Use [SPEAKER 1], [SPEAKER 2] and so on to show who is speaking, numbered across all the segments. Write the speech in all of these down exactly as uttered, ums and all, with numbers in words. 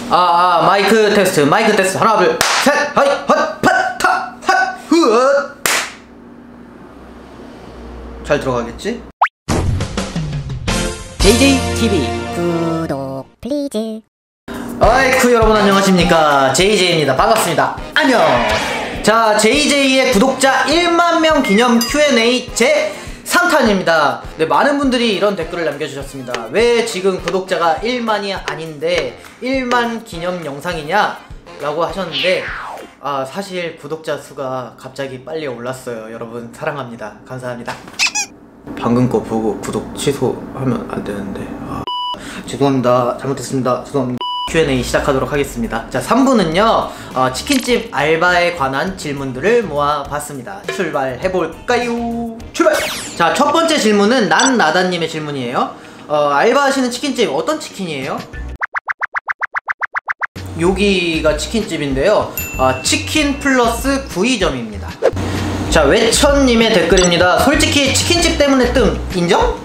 [SPEAKER 1] 아, 아 마이크 테스트 마이크 테스트 하나 둘 셋 하이 헛팟타핫 잘 들어가겠지? 제이제이티비
[SPEAKER 2] 구독 플리즈.
[SPEAKER 1] 아이쿠 여러분 안녕하십니까, 제이제이입니다. 반갑습니다. 안녕. 자, 제이제이의 구독자 일만 명 기념 큐앤에이 제 삼 탄입니다. 네, 많은 분들이 이런 댓글을 남겨주셨습니다. 왜 지금 구독자가 일만이 아닌데 일만 기념 영상이냐 라고 하셨는데, 아, 사실 구독자 수가 갑자기 빨리 올랐어요. 여러분 사랑합니다. 감사합니다. 방금 거 보고 구독 취소하면 안 되는데, 아, 죄송합니다. 잘못했습니다. 죄송합니다. 큐앤에이 시작하도록 하겠습니다. 자, 삼 부는요 어, 치킨집 알바에 관한 질문들을 모아봤습니다. 출발해볼까요? 출발! 자, 첫 번째 질문은 난나다님의 질문이에요. 어, 알바하시는 치킨집 어떤 치킨이에요? 여기가 치킨집인데요, 어, 치킨 플러스 구이점입니다. 자, 외천님의 댓글입니다. 솔직히 치킨집 때문에 뜸 인정?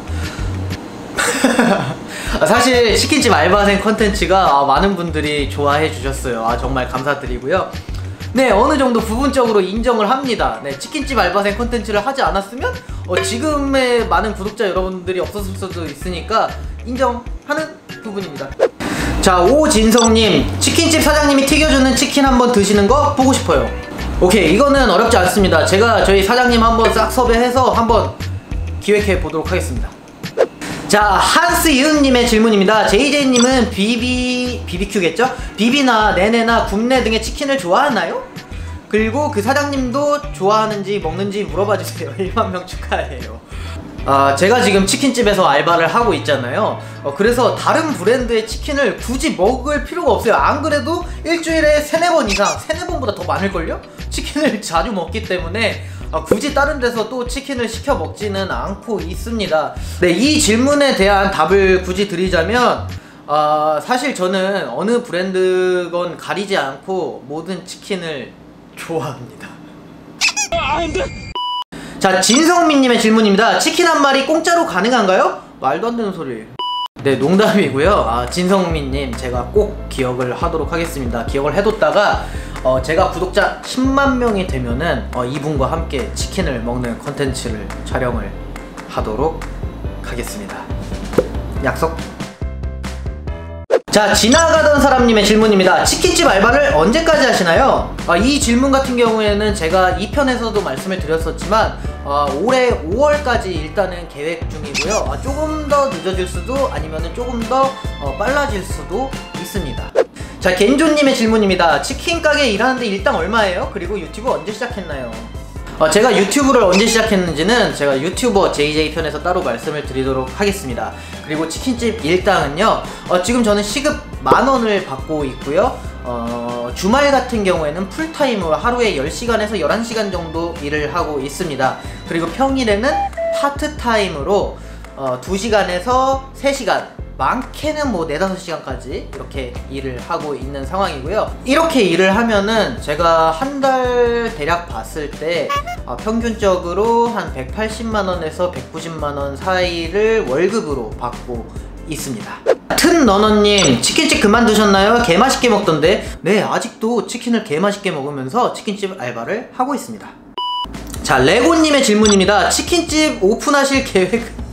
[SPEAKER 1] 사실 치킨집 알바생 컨텐츠가 많은 분들이 좋아해 주셨어요. 아, 정말 감사드리고요. 네, 어느 정도 부분적으로 인정을 합니다. 네, 치킨집 알바생 컨텐츠를 하지 않았으면 어, 지금의 많은 구독자 여러분들이 없었을 수도 있으니까 인정하는 부분입니다. 자, 오진성님, 치킨집 사장님이 튀겨주는 치킨 한번 드시는 거 보고 싶어요. 오케이, 이거는 어렵지 않습니다. 제가 저희 사장님 한번 싹 섭외해서 한번 기획해 보도록 하겠습니다. 자, 한스이은님의 질문입니다. 제이제이님은 비비... 비비큐겠죠? 비비나 네네나 굽네 등의 치킨을 좋아하나요? 그리고 그 사장님도 좋아하는지 먹는지 물어봐주세요. 일만 명 축하해요. 아, 제가 지금 치킨집에서 알바를 하고 있잖아요. 어, 그래서 다른 브랜드의 치킨을 굳이 먹을 필요가 없어요. 안 그래도 일주일에 세네 번 이상, 세네 번보다 더 많을걸요? 치킨을 자주 먹기 때문에 아, 굳이 다른 데서 또 치킨을 시켜 먹지는 않고 있습니다. 네, 이 질문에 대한 답을 굳이 드리자면, 아, 사실 저는 어느 브랜드건 가리지 않고 모든 치킨을 좋아합니다. 자, 진성민님의 질문입니다. 치킨 한 마리 공짜로 가능한가요? 말도 안 되는 소리. 네, 농담이고요. 아, 진성민님, 제가 꼭 기억을 하도록 하겠습니다. 기억을 해뒀다가 어, 제가 구독자 십만 명이 되면은 어, 이분과 함께 치킨을 먹는 컨텐츠를 촬영을 하도록 하겠습니다. 약속. 자, 지나가던 사람님의 질문입니다. 치킨집 알바를 언제까지 하시나요? 아, 이 질문 같은 경우에는 제가 이 편에서도 말씀을 드렸었지만 어, 올해 오월까지 일단은 계획 중이고요. 아, 조금 더 늦어질 수도 아니면 조금 더 어, 빨라질 수도 있습니다. 자, 겐조님의 질문입니다. 치킨 가게 일하는데 일당 얼마예요? 그리고 유튜브 언제 시작했나요? 어, 제가 유튜브를 언제 시작했는지는 제가 유튜버 제이제이 편에서 따로 말씀을 드리도록 하겠습니다. 그리고 치킨집 일당은요, 어, 지금 저는 시급 만 원을 받고 있고요. 어, 주말 같은 경우에는 풀타임으로 하루에 열 시간에서 열한 시간 정도 일을 하고 있습니다. 그리고 평일에는 파트타임으로 어, 두 시간에서 세 시간, 많게는 뭐 네다섯 시간까지 이렇게 일을 하고 있는 상황이고요. 이렇게 일을 하면은 제가 한 달 대략 봤을 때 어, 평균적으로 한 백팔십만 원에서 백구십만 원 사이를 월급으로 받고 있습니다. 튼너너님, 치킨집 그만두셨나요? 개맛있게 먹던데. 네, 아직도 치킨을 개맛있게 먹으면서 치킨집 알바를 하고 있습니다. 자, 레고님의 질문입니다. 치킨집 오픈하실 계획...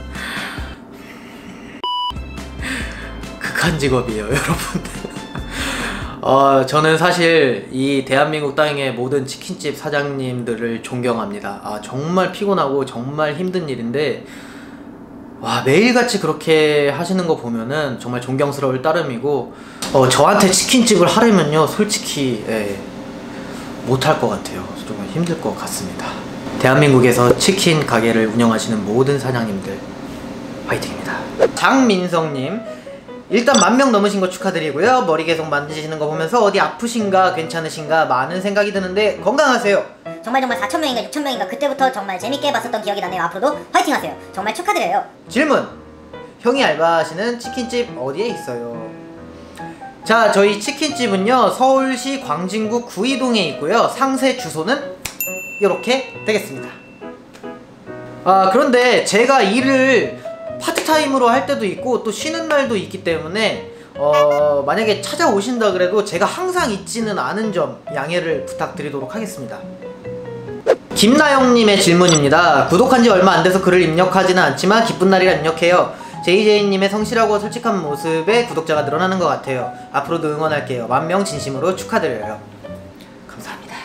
[SPEAKER 1] 극한 직업이에요, 여러분. 어, 저는 사실 이 대한민국 땅의 모든 치킨집 사장님들을 존경합니다. 아, 정말 피곤하고 정말 힘든 일인데, 와, 매일같이 그렇게 하시는 거 보면은 정말 존경스러울 따름이고, 어, 저한테 치킨집을 하려면요, 솔직히 예, 못할 것 같아요. 좀 힘들 것 같습니다. 대한민국에서 치킨 가게를 운영하시는 모든 사장님들 화이팅입니다. 장민성님, 일단 만 명 넘으신 거 축하드리고요. 머리 계속 만지시는 거 보면서 어디 아프신가 괜찮으신가 많은 생각이 드는데 건강하세요.
[SPEAKER 2] 정말 정말 사천 명인가 육천 명인가 그때부터 정말 재밌게 봤었던 기억이 나네요. 앞으로도 화이팅 하세요. 정말 축하드려요.
[SPEAKER 1] 질문! 형이 알바하시는 치킨집 어디에 있어요? 자, 저희 치킨집은요 서울시 광진구 구이동에 있고요. 상세 주소는 이렇게 되겠습니다. 아, 그런데 제가 일을 파트타임으로 할 때도 있고 또 쉬는 날도 있기 때문에 어, 만약에 찾아오신다 그래도 제가 항상 있지는 않은 점 양해를 부탁드리도록 하겠습니다. 김나영님의 질문입니다. 구독한 지 얼마 안 돼서 글을 입력하지는 않지만 기쁜 날이라 입력해요. 제이제이님의 성실하고 솔직한 모습에 구독자가 늘어나는 것 같아요. 앞으로도 응원할게요. 만명 진심으로 축하드려요. 감사합니다.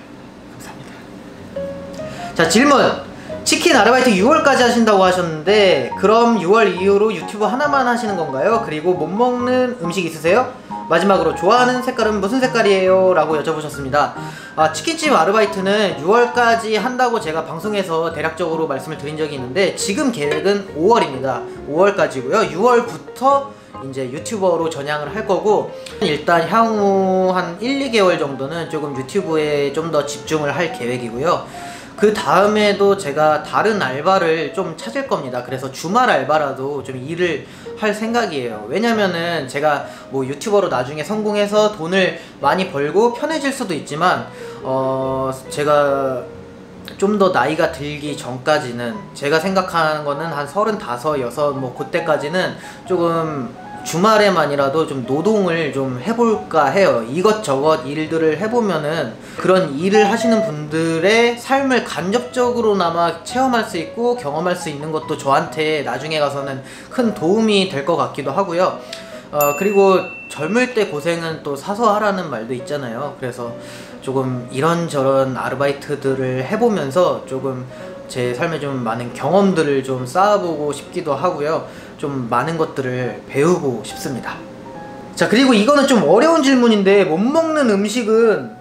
[SPEAKER 1] 감사합니다. 자, 질문. 치킨 아르바이트 유월까지 하신다고 하셨는데 그럼 유월 이후로 유튜브 하나만 하시는 건가요? 그리고 못 먹는 음식 있으세요? 마지막으로 좋아하는 색깔은 무슨 색깔이에요? 라고 여쭤보셨습니다. 아, 치킨집 아르바이트는 유월까지 한다고 제가 방송에서 대략적으로 말씀을 드린 적이 있는데 지금 계획은 오월입니다. 오월까지고요. 유월부터 이제 유튜버로 전향을 할 거고 일단 향후 한 일, 이 개월 정도는 조금 유튜브에 좀 더 집중을 할 계획이고요. 그 다음에도 제가 다른 알바를 좀 찾을 겁니다. 그래서 주말 알바라도 좀 일을 할 생각이에요. 왜냐면은 제가 뭐 유튜버로 나중에 성공해서 돈을 많이 벌고 편해질 수도 있지만 어 제가 좀 더 나이가 들기 전까지는 제가 생각하는 거는 한 서른다섯, 여섯 뭐 그때까지는 조금 주말에만이라도 좀 노동을 좀 해볼까 해요. 이것저것 일들을 해보면은 그런 일을 하시는 분들의 삶을 간접적으로나마 체험할 수 있고 경험할 수 있는 것도 저한테 나중에 가서는 큰 도움이 될 것 같기도 하고요. 어, 그리고 젊을 때 고생은 또 사서 하라는 말도 있잖아요. 그래서 조금 이런저런 아르바이트들을 해보면서 조금 제 삶에 좀 많은 경험들을 좀 쌓아보고 싶기도 하고요. 좀 많은 것들을 배우고 싶습니다. 자, 그리고 이거는 좀 어려운 질문인데 못 먹는 음식은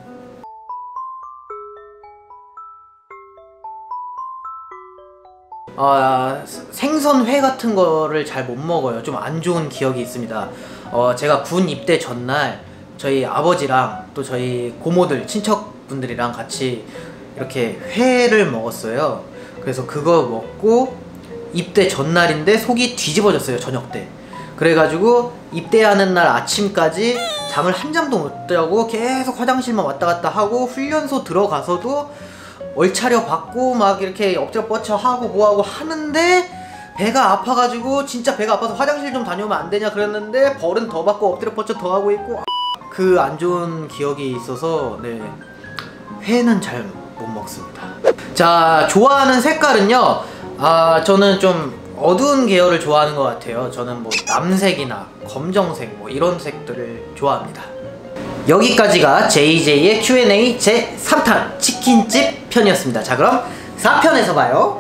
[SPEAKER 1] 어, 생선회 같은 거를 잘 못 먹어요. 좀 안 좋은 기억이 있습니다. 어, 제가 군 입대 전날 저희 아버지랑 또 저희 고모들 친척분들이랑 같이 이렇게 회를 먹었어요. 그래서 그거 먹고 입대 전날인데 속이 뒤집어졌어요. 저녁 때. 그래가지고 입대하는 날 아침까지 잠을 한 잠도 못 자고 계속 화장실만 왔다 갔다 하고 훈련소 들어가서도 얼차려 받고 막 이렇게 엎드려 뻗쳐 하고 뭐하고 하는데 배가 아파가지고 진짜 배가 아파서 화장실 좀 다녀오면 안 되냐 그랬는데 벌은 더 받고 엎드려 뻗쳐 더 하고 있고 그 안 좋은 기억이 있어서 네, 회는 잘 못 먹습니다. 자, 좋아하는 색깔은요, 아, 저는 좀 어두운 계열을 좋아하는 것 같아요. 저는 뭐 남색이나 검정색 뭐 이런 색들을 좋아합니다. 여기까지가 제이제이의 큐 앤 에이 제삼 탄 치킨집 편이었습니다. 자, 그럼 사 편에서 봐요.